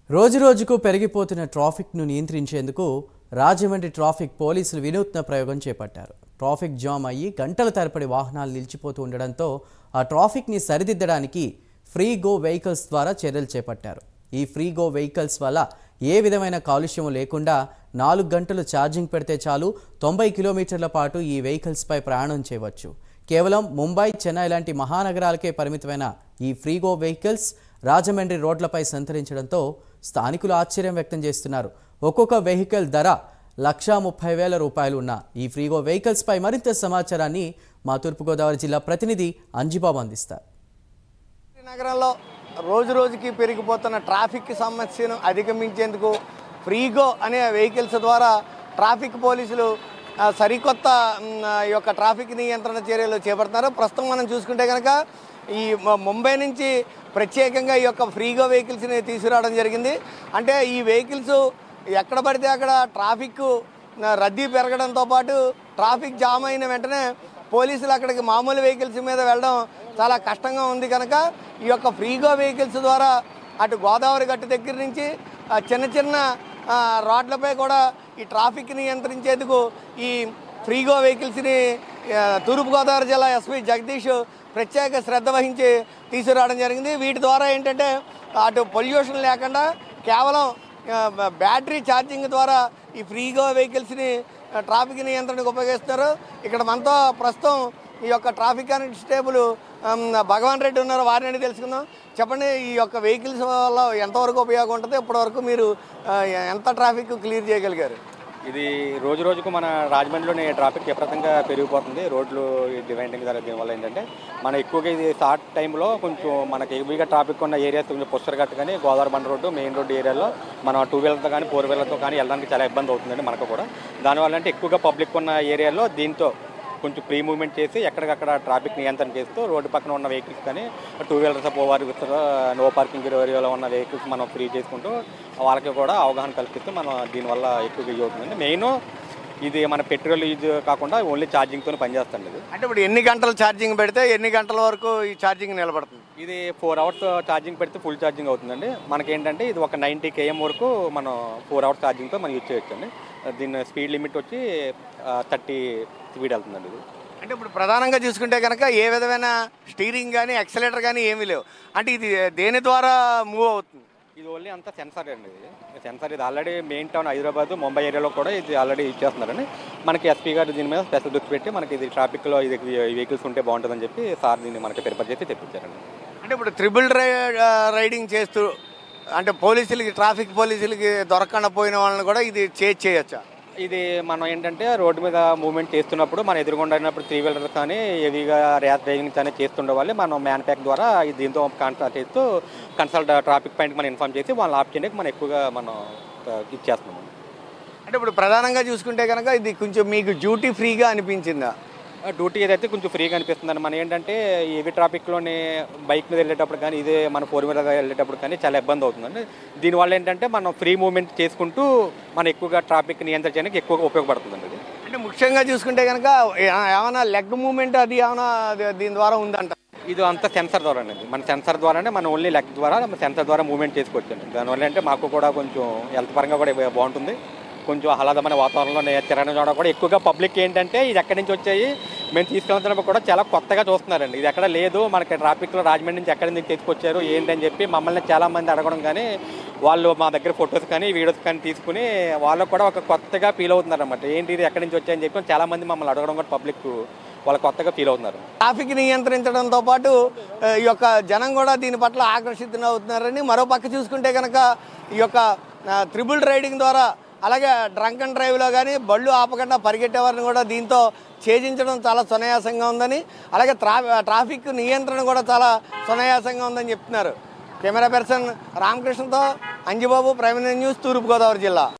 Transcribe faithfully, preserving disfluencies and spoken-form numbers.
రోజు రోజుకు పెరిగిపోతున్న ట్రాఫిక్ను నియంత్రించేందుకు రాజమండ్రి ట్రాఫిక్ పోలీసులు వినూత్న ప్రయోగం చేపట్టారు. ట్రాఫిక్ జామ్ అయ్యి గంటల తరబడి వాహనాలు నిలిచిపోతూ ఉండడంతో ఆ ట్రాఫిక్ని సరిదిద్దడానికి ఫ్రీ గో వెహికల్స్ ద్వారా చర్యలు చేపట్టారు. ఈ ఫ్రీ గో వెహికల్స్ వల్ల ఏ విధమైన కాలుష్యం లేకుండా నాలుగు గంటలు ఛార్జింగ్ పెడితే చాలు తొంభై కిలోమీటర్ల పాటు ఈ వెహికల్స్పై ప్రయాణం చేయవచ్చు. కేవలం ముంబై, చెన్నై లాంటి మహానగరాలకే పరిమితమైన ఈ ఫ్రీ గో వెహికల్స్ రాజమండ్రి రోడ్లపై సంతరించడంతో స్థానికులు ఆశ్చర్యం వ్యక్తం చేస్తున్నారు. ఒక్కొక్క వెహికల్ ధర లక్షా ముప్పై వేల రూపాయలు ఉన్న ఈ ఫ్రీగో వెహికల్స్ పై మరింత సమాచారాన్ని మా తూర్పుగోదావరి జిల్లా ప్రతినిధి అంజిబాబు అందిస్తారు. నగరంలో రోజు రోజుకి పెరిగిపోతున్న ట్రాఫిక్ సమస్యను అధిగమించేందుకు ఫ్రీగో అనే వెహికల్స్ ద్వారా ట్రాఫిక్ పోలీసులు సరికొత్త ఈ యొక్క ట్రాఫిక్ నియంత్రణ చర్యలు చేపడుతున్నారు. ప్రస్తుతం మనం చూసుకుంటే కనుక ఈ ముంబై నుంచి ప్రత్యేకంగా ఈ యొక్క ఫ్రీగో వెహికల్స్ని తీసుకురావడం జరిగింది. అంటే ఈ వెహికల్స్ ఎక్కడ పడితే అక్కడ ట్రాఫిక్ రద్దీ పెరగడంతో పాటు ట్రాఫిక్ జామ్ అయిన వెంటనే పోలీసులు అక్కడికి మామూలు వెహికల్స్ మీద వెళ్ళడం చాలా కష్టంగా ఉంది. కనుక ఈ యొక్క ఫ్రీగో వెహికల్స్ ద్వారా అటు గోదావరి గట్టు దగ్గర నుంచి చిన్న చిన్న రోడ్లపై కూడా ఈ ట్రాఫిక్ నియంత్రించేందుకు ఈ ఫ్రీగో వెహికల్స్ని తూర్పుగోదావరి జిల్లా ఎస్పీ జగదీష్ ప్రత్యేక శ్రద్ధ వహించి తీసుకురావడం జరిగింది. వీటి ద్వారా ఏంటంటే అటు పొల్యూషన్ లేకుండా కేవలం బ్యాటరీ ఛార్జింగ్ ద్వారా ఈ ఫ్రీగో వెహికల్స్ని ట్రాఫిక్ నియంత్రణకు ఉపయోగిస్తారు. ఇక్కడ మనతో ప్రస్తుతం ఈ యొక్క ట్రాఫిక్ కానిస్టేబుల్ భగవాన్ రెడ్డి ఉన్నారు, వారిని తెలుసుకుందాం. చెప్పండి, ఈ యొక్క వెహికల్స్ వల్ల ఎంతవరకు ఉపయోగం ఉంటుంది, ఇప్పటివరకు మీరు ఎంత ట్రాఫిక్ క్లియర్ చేయగలిగారు? ఇది రోజు రోజుకు మన రాజమండ్రిలోని ట్రాఫిక్ విపరీతంగా పెరిగిపోతుంది. రోడ్లు డివైడింగ్ ద్వారా దీనివల్ల ఏంటంటే మన ఎక్కువగా ఇది షార్ట్ టైంలో కొంచెం మనకి హెవీగా ట్రాఫిక్ ఉన్న ఏరియా కొంచెం పుస్తరగట్టు కానీ గోదావరి బండ రోడ్డు మెయిన్ రోడ్డు ఏరియాలో మనం టూ వీలర్తో కానీ ఫోర్ వీలర్తో కానీ వెళ్ళడానికి చాలా ఇబ్బంది అవుతుందండి మనకు కూడా. దానివల్ల అంటే ఎక్కువగా పబ్లిక్ ఉన్న ఏరియాలో దీంతో కొంచెం ఫ్రీ మూవ్మెంట్ చేసి ఎక్కడికక్కడ ట్రాఫిక్ నియంత్రణ చేస్తూ రోడ్డు పక్కన ఉన్న వెహికల్స్ కానీ టూ వీలర్స్ పోవారు నో పార్కింగ్ ఏరియాలో ఉన్న వెహికల్స్ మనం ఫ్రీ చేసుకుంటూ వాళ్ళకి కూడా అవగాహన కల్పిస్తూ మనం దీనివల్ల ఎక్కువగా యూజ్ అవుతుంది. మెయిన్ ఇది మన పెట్రోల్ యూజ్ కాకుండా ఓన్లీ ఛార్జింగ్తో పనిచేస్తుంది. ఇది అంటే ఇప్పుడు ఎన్ని గంటలు ఛార్జింగ్ పెడితే ఎన్ని గంటల వరకు ఈ ఛార్జింగ్ నిలబడుతుంది? ఇది ఫోర్ అవర్స్ ఛార్జింగ్ పెడితే ఫుల్ ఛార్జింగ్ అవుతుందండి. మనకేంటంటే ఇది ఒక నైంటీ కేఎం వరకు మనం ఫోర్ అవర్స్ ఛార్జింగ్తో మనం యూజ్ చేయొచ్చు అండి. దీని స్పీడ్ లిమిట్ వచ్చి థర్టీ స్పీడ్ వెళ్తుందండి. ఇది అంటే ఇప్పుడు ప్రధానంగా చూసుకుంటే కనుక ఏ విధమైన స్టీరింగ్ కానీ యాక్సిలరేటర్ కానీ ఏమీ లేవు. అంటే ఇది దేని ద్వారా మూవ్ అవుతుంది? ఇది ఓన్లీ అంతా సెన్సార్ అండి. ఇది సెన్సార్ ఇది already main town Hyderabad, Mumbai ఏరియాలో కూడా ఇది ఆల్రెడీ యూజ్ చేస్తున్నారండి. మనకి ఎస్పీ గారు దీని మీద స్పెషల్ దృష్టి పెట్టి మనకి ఇది ట్రాఫిక్లో ఇది వెహికల్స్ ఉంటే బాగుంటుందని చెప్పి సార్ దీన్ని మనకి ప్రిపేర్ చేసి తెప్పించారండి. అంటే ఇప్పుడు ట్రిపుల్ రైడింగ్ చేస్తూ అంటే పోలీసులకి ట్రాఫిక్ పోలీసులకి దొరకకుండా పోయిన వాళ్ళని కూడా ఇది చేజ్ చేయొచ్చా? ఇది మనం ఏంటంటే రోడ్డు మీద మూవ్మెంట్ చేస్తున్నప్పుడు మనం ఎదురుగుండా అయినప్పుడు త్రీ వీలర్స్ కానీ హెవీగా ర్యాష్ డ్రైవింగ్ కానీ చేస్తుండే వాళ్ళు మనం మ్యాన్ ప్యాక్ ద్వారా దీంతో కన్సల్ట్ చేస్తూ కన్సల్ట్ ట్రాఫిక్ పాయింట్కి మనం ఇన్ఫార్మ్ చేసి వాళ్ళని ఆప్ చేయడానికి మనం ఎక్కువగా మనం ఇచ్చేస్తున్నాం. అంటే ఇప్పుడు ప్రధానంగా చూసుకుంటే కనుక ఇది కొంచెం మీకు డ్యూటీ ఫ్రీగా అనిపించిందా? డ్యూటీ ఏదైతే కొంచెం ఫ్రీగా అనిపిస్తుందని మనం ఏంటంటే హెవీ ట్రాఫిక్లోని బైక్ మీద వెళ్ళేటప్పుడు కానీ ఇదే మన ఫోర్ వీలర్గా వెళ్ళేటప్పుడు కానీ చాలా ఇబ్బంది అవుతుందండి. దీనివల్ల ఏంటంటే మనం ఫ్రీ మూవ్మెంట్ చేసుకుంటూ మనం ఎక్కువగా ట్రాఫిక్ నియంత్రించడానికి ఎక్కువగా ఉపయోగపడుతుందండి. ఇది అంటే ముఖ్యంగా చూసుకుంటే కనుక ఏమైనా లెగ్ మూవ్మెంట్ అది ఏమైనా దీని ద్వారా ఉందంట? ఇది అంతా సెన్సార్ ద్వారా అండి. మన సెన్సార్ ద్వారానే మనం ఓన్లీ లెగ్ ద్వారా సెన్సార్ ద్వారా మూవ్మెంట్ చేసుకోవచ్చండి. దానివల్ల అంటే మాకు కూడా కొంచెం హెల్త్ పరంగా కూడా బాగుంటుంది. కొంచెం ఆహ్లాదమైన వాతావరణంలో తిరగడం చూడడం కూడా ఎక్కువగా పబ్లిక్ ఏంటంటే ఇది ఎక్కడి నుంచి వచ్చాయి మేము తీసుకెళ్తున్నప్పుడు కూడా చాలా కొత్తగా చూస్తున్నారండి. ఇది ఎక్కడ లేదు, మనకి ట్రాఫిక్లో రాజమండ్రి నుంచి ఎక్కడి నుంచి తీసుకొచ్చారు ఏంటని చెప్పి మమ్మల్ని చాలామంది అడగడం కానీ వాళ్ళు మా దగ్గర ఫొటోస్ కానీ వీడియోస్ కానీ తీసుకుని వాళ్ళు కూడా ఒక కొత్తగా ఫీల్ అవుతున్నారు అన్నమాట. ఏంటి ఇది ఎక్కడి నుంచి వచ్చాయని చెప్పి చాలామంది మమ్మల్ని అడగడం కూడా పబ్లిక్ వాళ్ళు కొత్తగా ఫీల్ అవుతున్నారు. ట్రాఫిక్ నియంత్రించడంతో పాటు ఈ యొక్క జనం కూడా దీని పట్ల ఆకర్షితులు అవుతున్నారని మరో పక్క చూసుకుంటే కనుక ఈ యొక్క త్రిబుల్ రైడింగ్ ద్వారా అలాగే డ్రంక్ అండ్ డ్రైవ్లో కానీ బళ్ళు ఆపకుండా పరిగెట్టేవారిని కూడా దీంతో ఛేదించడం చాలా సునాయాసంగా ఉందని, అలాగే ట్రా ట్రాఫిక్ నియంత్రణ కూడా చాలా సునాయాసంగా ఉందని చెప్తున్నారు. కెమెరా పర్సన్ రామకృష్ణతో అంజిబాబు, ప్రైమ్ న్యూస్, తూర్పుగోదావరి జిల్లా.